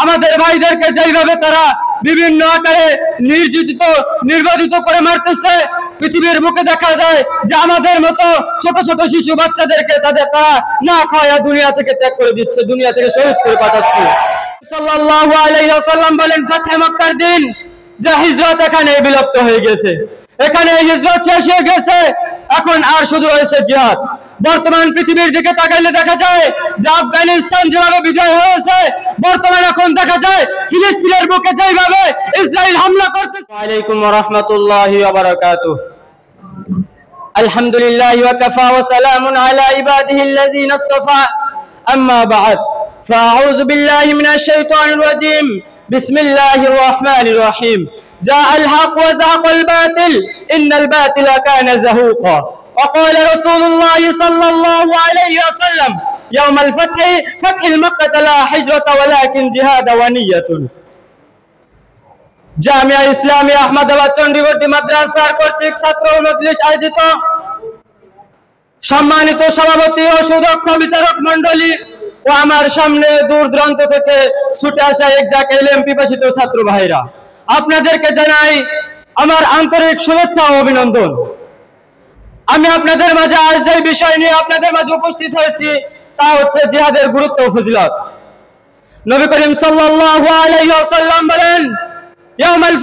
আমাদের ভাইদেরকে যেইভাবে তারা বিভিন্ন আকারে নির্যাতিত করে মারতেছে, পৃথিবীর বুকে দেখা যায় যে আমাদের মতো ছোট ছোট শিশু বাচ্চাদেরকে তারা না খাওয়া দুনিয়া থেকে ত্যাগ করে দিচ্ছে, দুনিয়া থেকে শহীদ করে পাঠাচ্ছে। সাল্লাল্লাহু আলাইহি ওয়াসাল্লাম বলেন, ফাতহে মক্কার দিন যে হিজরত এখানে বিলুপ্ত হয়ে গেছে, এখানে হিজরত শেষ হয়ে গেছে, এখন আর শুধু রয়েছে জিহাদ। বর্তমান পৃথিবীর দিকে তাকাইলে দেখা যায় যে আফগানিস্তান যেভাবে বিজয় হয়েছে, বর্তমানে এখন দেখা যায় ফিলিস্তিনের বুকে যেভাবে ইসরায়েল হামলা করছে। ওয়ালাইকুম ওয়া রাহমাতুল্লাহি ওয়া বারাকাতুহু। আলহামদুলিল্লাহি ওয়া কাফা ওয়া সালামুন আলা ইবাদিহিল্লাযিনা ইসতাফা, আম্মা বা'দ, ফাআউযু বিল্লাহি মিনাশ শাইতানির রাজীম, বিসমিল্লাহির রহমানির রহিম। জাআল হক ওয়া যাহাকাল বাতিল, ইন্নাল বাতিলা কানা যাহুকা। وقال رسول الله صلى الله عليه وسلم يوم فتح مكة لا هجرة ولكن جهاد ونية। জামিয়া ইসলামিয়া আহমদাবাদ চণ্ডীগড় মাদ্রাসার কর্তৃক ছাত্র মজলিস আয়োজিত সম্মানিত সভাপতি ও সুদক্ষ বিচারক মণ্ডলী ও আমার সামনে দূর দূরান্ত থেকে ছুটে আসা একজাক এলএম পিপাসিত ছাত্র ভাইরা, আপনাদেরকে জানাই আমার আন্তরিক শুভেচ্ছা ও অভিনন্দন। আমি আপনাদের মাঝে আজ যে বিষয় নিয়ে আপনাদের মাঝে উপস্থিত হয়েছি তা হচ্ছে জিহাদের গুরুত্ব ও ফজিলত। নবী করিম সাল্লাল্লাহু আলাইহি ওয়াসাল্লাম বলেন, ইয়াউমাল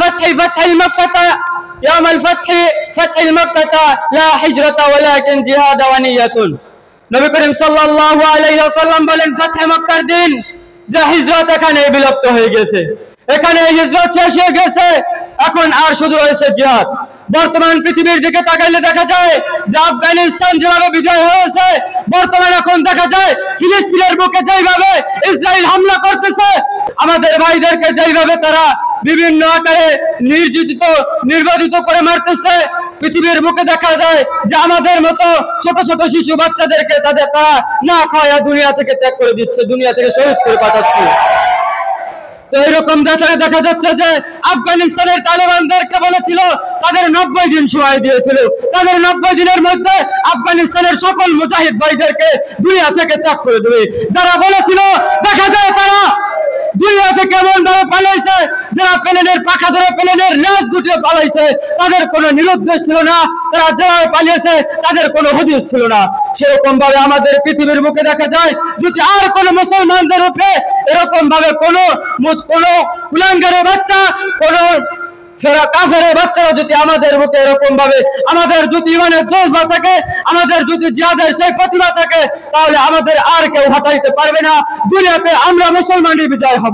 ফাতহি মক্কাতা লা হিজরাতা ওয়ালাকিন জিহাদ ওয়া নিয়াতুন। নবী করিম সাল্লাল্লাহু আলাইহি ওয়াসাল্লাম বলেন, ফাতহে মক্কার দিন যে হিজরত এখানে বিলুপ্ত হয়ে গেছে, এখানে হিজরত শেষ হয়ে গেছে, এখন আর শুধু রয়েছে জিহাদ। বর্তমান পৃথিবীর দিকে তাকাইলে দেখা যায় যে আফগানিস্তান যেভাবে বিজয় হয়েছে, বর্তমানে এখন দেখা যায় ফিলিস্তিনের বুকে যেভাবে ইসরায়েল হামলা করতেছে, আমাদের ভাইদেরকে যেভাবে তারা বিভিন্ন আকারে নির্যাতিত করে মারতেছে, পৃথিবীর বুকে দেখা যায় যে আমাদের মতো ছোট ছোট শিশু বাচ্চাদেরকে তারা না খাওয়া দুনিয়া থেকে ত্যাগ করে দিচ্ছে, দুনিয়া থেকে শহীদ করে পাঠাচ্ছে। তো এরকম দেখা যাচ্ছে যে আফগানিস্তানের তালেবানদেরকে বলেছিল তাদের 90 দিন সময় দিয়েছিল, তাদের 90 দিনের মধ্যে আফগানিস্তানের সকল মুজাহিদ ভাইদেরকে দুনিয়া থেকে ত্যাগ করে দেবে। যারা বলেছিল দেখা যায় তারা দুনিয়া থেকে এমন ভাবে পালাইছে, যারা প্লেনের পাখা ধরে প্লেনের লেজ গুটিয়ে পালাইছে, তাদের কোনো নিরুদ্দেশ ছিল না, তারা যেভাবে পালিয়েছে তাদের কোনো হুদিস ছিল না। সেরকম ভাবে আমাদের পৃথিবীর বুকে দেখা যায় যদি আর কোন মুসলমানদের উপরে এরকম ভাবে কোনো কুলাঙ্গারের বাচ্চা, কোন কাফেরের বাচ্চারা যদি আমাদের বুকে এরকম ভাবে আমাদের যদি ইমানের জজবা থাকে, আমাদের যদি জিহাদের সেই প্রতিভা থাকে, তাহলে আমাদের আর কেউ হটাইতে পারবে না, দুনিয়াতে আমরা মুসলমানই বিজয় হব।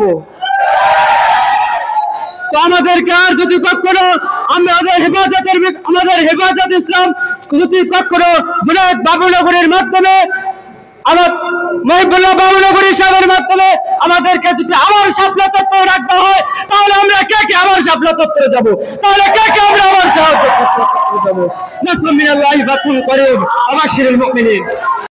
তো আমাদেরকে আর যদি কখনো আমাদের হেফাজত ইসলাম যদি কখনো জুনায়েদ বাবুনগরীর মাধ্যমে, আমার মহিবুল্লাহ বাবুনগরী সাহেবের মাধ্যমে আমাদেরকে যদি আবার শাপলা চত্বরে রাখা হয়, তাহলে আমরা কে আবার শাপলা চত্বরে যাবো, তাহলে কে আমরা আবার যাবো। নাসরুম মিনাল্লাহি ওয়া ফাতহুন করিব, আবাশশিরিল মুমিনিন।